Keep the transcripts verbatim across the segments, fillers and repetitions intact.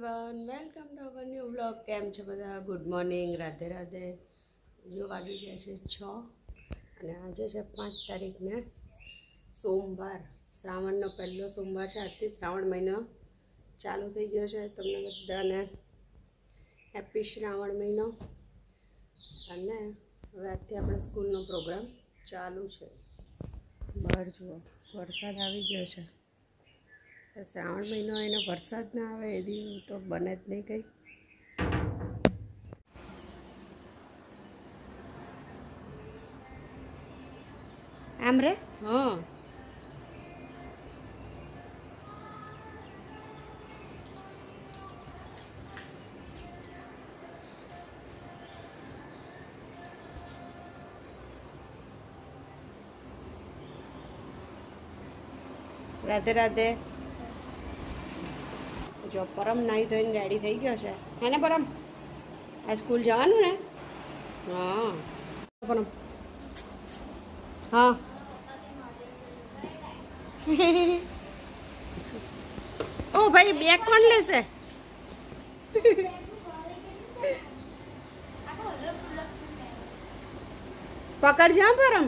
Everyone, welcome to our new vlog. કેમ છે બધા? Good morning, Radhe Radhe. જો વાગી ગયા છે છ અને આજે છે પાંચ તારીખને સોમવાર. શ્રાવણનો પહેલો સોમવાર છે. આજથી શ્રાવણ મહિનો ચાલુ થઈ ગયો છે. તમને બધાને હેપી શ્રાવણ મહિનો. અને હવે આજથી આપણે સ્કૂલનો પ્રોગ્રામ ચાલુ છે. બહાર જુઓ, વરસાદ આવી ગયો છે. શ્રાવણ મહિનો એને વરસાદ ના આવે એ દિવસ તો બને જ નહીં કંઈ. આમ રે હા રાધે રાધે. જો પરમ નાહી ધોઈને રેડી થઈ ગયો છે. હે ને પરમ? આ સ્કૂલ જવાનું ને? હા પરમ. હા ઓ ભાઈ, બેગ કોણ લેશે? પકડ જા પરમ.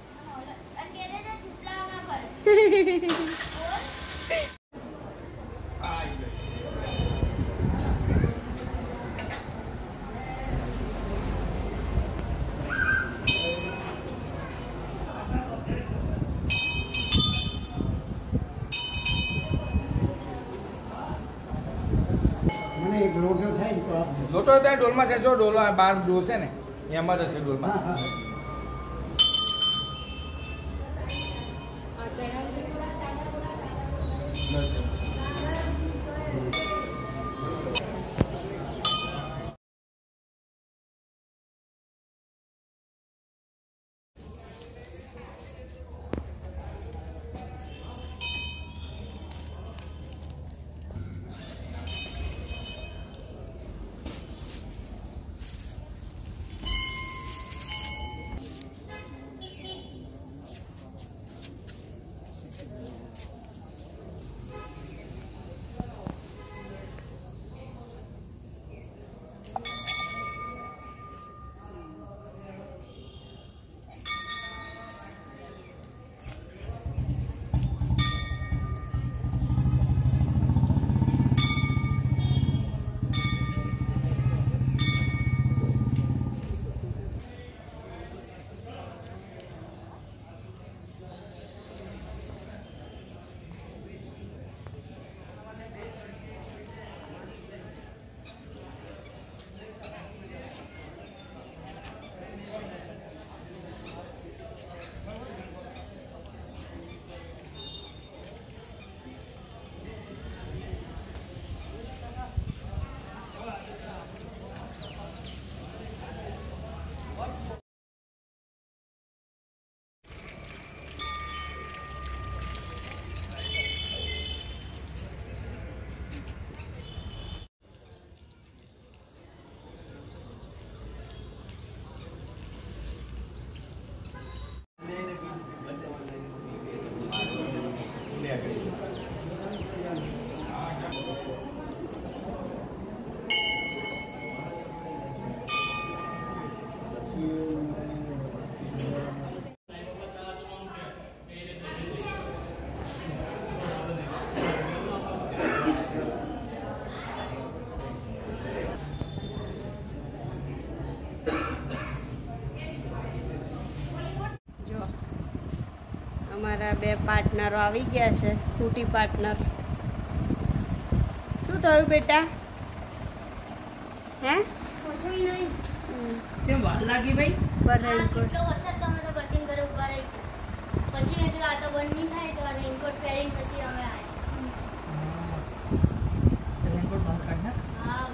લોટો ત્યાં ડોલમાં છે. જો ડોલો બાર ડોલ છે ને એમાં જ હશે ડોલમાં. અમારા બે પાર્ટનરો આવી ગયા છે. Scooty partner. શું થયું બેટા? હે કેમ વાર લાગી ભાઈ? કેટલો વરસાદ તમે તો કટિંગ કરે ઉભા રહી ગયા. પછી મેં કીધું આ તો બંધ નહીં થાય તો રેનકોટ પહેરીને પછી અમે આવ્યા. રેનકોટ બંધ કાઢ ના. હા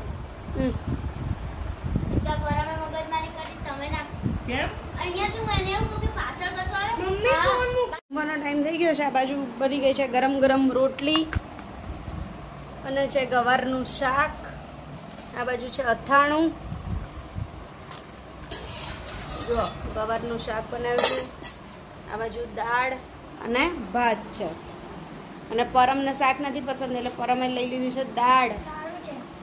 એકદમ બરાબર મગજમારી કરી તમે ના. કેમ? અહીંયા તું મને એવું કહું કે પાછળ કશો આવ્યો. મમ્મી કોણ? જમવાનો ટાઈમ થઈ ગયો છે. આ બાજુ બની ગઈ છે ગરમ ગરમ રોટલી અને છે ગવારનું શાક. આ બાજુ છે અથાણું. જો ગવારનું શાક બનાવ્યું છે. આ બાજુ દાળ અને ભાત છે. અને પરમને શાક નથી પસંદ એટલે પરમે લઈ લીધી છે દાળ. સારું છે.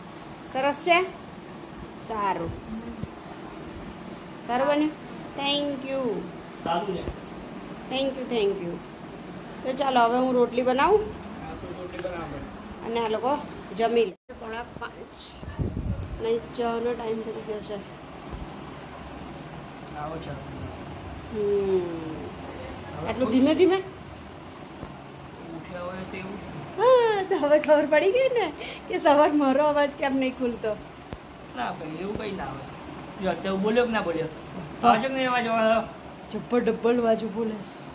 સરસ છે સારું સારું બન્યું થેન્ક યુ સારું છે થેન્ક યુ થેન્ક યુ તો ચાલો હવે હું રોટલી બનાવું આ તો રોટલી બનાવે અને આ લોકો જમી લે પોણા પાંચ અને ચાનો ટાઈમ થઈ ગયો છે આવો છે હમ આટલું ધીમે ધીમે ઉઠ્યા હોય તો એવું હા તો હવે ખબર પડી ગઈ ને કે સવાર મારો અવાજ કેમ નહીં ખુલતો ના ભાઈ એવું કઈ ના આવે જો અત્યારે બોલ્યો કે ના બોલ્યો આવજો ને એવા જવા જબ્બર ડબ્બલ બાજુ બોલે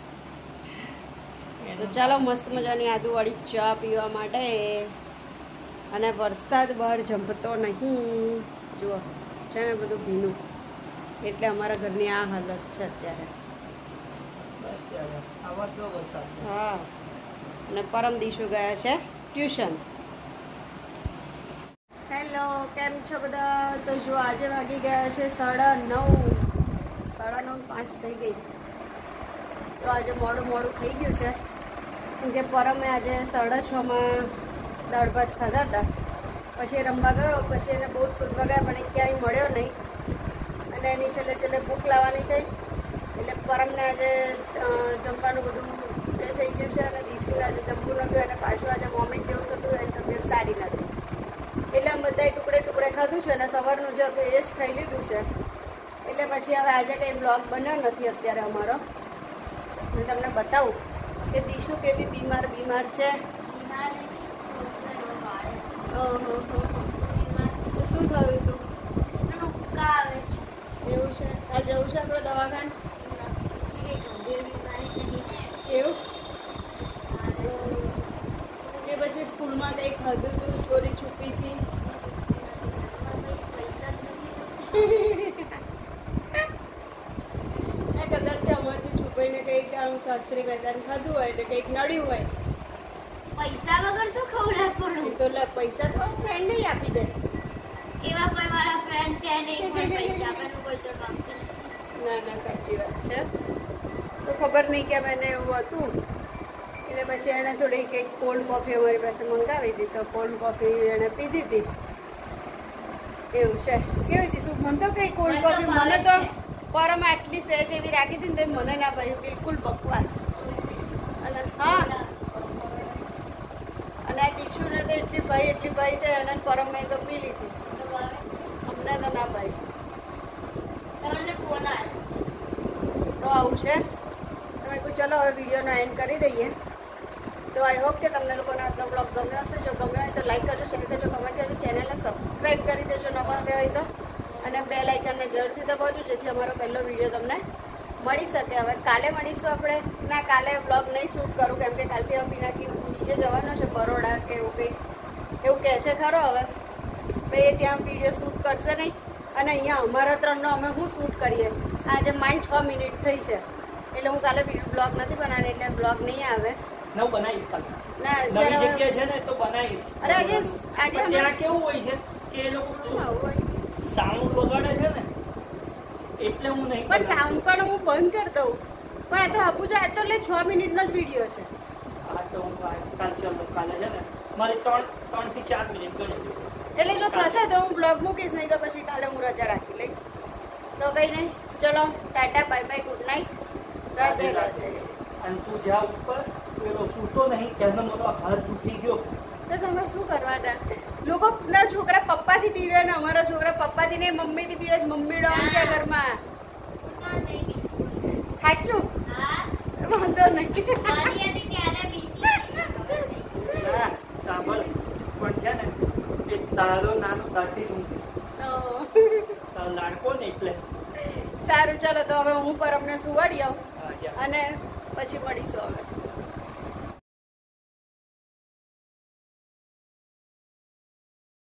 તો ચાલો મસ્ત મજાની આદુવાળી ચા પીવા માટે અને વરસાદ બહાર જંપતો નહીં જુઓ છે ને બધું ભીનું એટલે અમારા ઘરની આ હાલત છે અત્યારે બસ ત્યારે આવા તો વરસાદ હા અને પરમ દિવસો ગયા છે ટ્યુશન હેલો કેમ છો બધા તો જો આજે વાગી ગયા છે સાડા નવ સાડા નવ પાંચ થઈ ગઈ તો આજે મોડું મોડું થઈ ગયું છે કેમ કે પરમે આજે સાડા છમાં દાળ ભાત ખાધા હતા પછી એ રમવા ગયો પછી એને બહુ જ શોધવા ગયા પણ એ ક્યાંય મળ્યો નહીં અને એની છેલ્લે છેલ્લે ભૂખ લાવવાની થઈ એટલે પરમને આજે અ, જમવાનું બધું એ થઈ ગયું છે અને દીશુને આજે જમવું નહોતું અને પાછું આજે વોમિટ જેવું થતું એની તબિયત સારી નથી એટલે આમ બધાએ ટુકડે ટુકડે ખાધું છે અને સવારનું જે હતું એ જ ખાઈ લીધું છે એટલે પછી હવે આજે કંઈ બ્લોગ બન્યો નથી અત્યારે અમારો હું તમને બતાવું કે દીશુ કેવી બીમાર બીમાર છે બીમાર નથી, ચોટનો એવો વાળ છે. ઓહો હો હો. બીમાર તો શું થયું તું અને ઉબકા આવે છે. એવું છે કાલ જવું છે આપણે દવાખાને એટલી કઈ ગંભીર બીમારી નહીં ને. એવું મારે કે પછી સ્કૂલમાં કંઈ ખાધું તું ચોરી છુપી હતી મારા પાસે પૈસા જ નથી તો ને કદાચ તે અમારથી છુપાઈને કંઈક આમ શાસ્ત્રી વેદાંત ખાધું હોય એટલે કંઈક નડ્યું હોય પૈસા વગર શું ખવડાવ એ પડું? તો લે પૈસા તો ફ્રેન્ડ નહીં આપી દે એવા કોઈ મારા ફ્રેન્ડ છે નહીં પણ પૈસા આપવાનું કોઈ તો માંગતું નથી. ના ના સાચી વાત છે તો ખબર નહીં કે એને એવું હતું એટલે પછી એણે થોડી કંઈક કોલ્ડ કોફી અમારી પાસે મંગાવી હતી તો કોલ્ડ કોફી એણે પીધી હતી એવું છે કેવી હતી શું મને તો કંઈ કોલ્ડ મને તો કોફી મને ભાવે તો જ છે. પરમ આટલી સહેજ એવી રાખી હતી ને તો મને ના ભાઈ બિલકુલ બકવાસ અને હા અને આ દીશુને તો એટલી ભાઈ એટલી ભાઈ તો એને પરમ મેં તો પી લીધી તો ભાવે જ છે. અમને તો ના ભાઈ તમને ફોન આવ્યો છે. તો આવું છે તમે કહું ચલો હવે વિડીયોનો એન્ડ કરી દઈએ તો આઈ હોપ કે તમને લોકોને આજનો બ્લોગ ગમ્યો હશે જો ગમ્યો હોય તો લાઈક કરજો શેર કરજો કમેન્ટ કરજો ચેનલને સબસ્ક્રાઈબ કરી દેજો નવા આવ્યા હોય તો અને બે લાઇકનને જરૂરથી દબાવજો જેથી અમારો પહેલો વિડીયો તમને મળી શકે હવે કાલે મળીશું આપણે ના કાલે બ્લોગ નહીં શૂટ કરું કેમ કે કાલથી હવે પિનાકી નીચે જવાનો છે બરોડા કે એવું કંઈ એવું કહે છે ખરો હવે તો એ ત્યાં વિડીયો શૂટ કરશે નહીં અને અહીંયા અમારા ત્રણનો અમે શું શૂટ કરીએ આજે માઇન્ડ છ મિનિટ થઈ છે એટલે હું કાલે બ્લોગ નથી બનાવવાની એટલે બ્લોગ નહીં આવે નવું બનાવીશ કાલે ના નવી જ્યારે જગ્યા છે ને તો બનાવીશ અરે આજે આજે પણ અમે ત્યાં કેવું હોય છે કે એ લોકો હા, હોય. સાઉન્ડ વગાડે છે ને એટલે હું નહીં પણ બનાવતો. સાઉન્ડ પણ હું બંધ કરી દઉં પણ આ તો હપુજા આ તો એટલે છ મિનિટનો જ વિડીયો છે હા તો હું આ- કાલ ચાલો કાલે છે ને મારી ત્રણ ત્રણ થી ચાર મિનિટ ગણી દઈશ. એટલે જો થશે તો હું બ્લોગ મૂકીશ નહીં તો પછી કાલે હું રજા રાખી લઈશ તો કંઈ નહીં ચલો tata bye bye good night Radhe Radhe અને તું જ્યાં ઉપર પેલો સૂતો નહીં ત્યાંનો મારો હાથ દુખી ગયો તો તમે શું કરવાના લોકો ના છોકરા પપ્પાથી પીવે ને અમારા છોકરા પપ્પાથી નહીં મમ્મીથી પીવે છે. મમ્મી ડોમ છે ઘરમાં હું તો નહીં પીતી. સાચું હા, વાંધો નહીં નાની હતી ત્યારે પીતી હતી. હવે નહીં. ના સાંભળ પણ છે ને એ તારો નાનો દાદી ઊંઘી અહ. તારો લાડકો ને એટલે સારું ચાલો તો હવે હું પર અમને સુવાડી આવું હા, જા. અને પછી મળીશું હવે